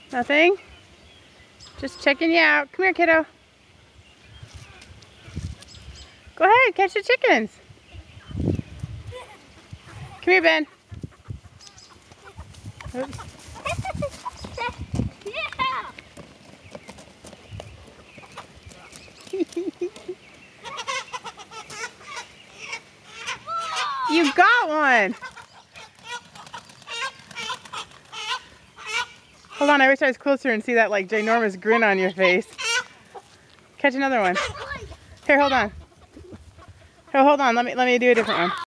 Nothing? Just checking you out. Come here, kiddo. Go ahead, catch the chickens. Come here, Ben. Oops. You got one. Hold on, I wish I was closer and see that like ginormous grin on your face. Catch another one. Here, hold on. Here, hold on. Let me do a different one.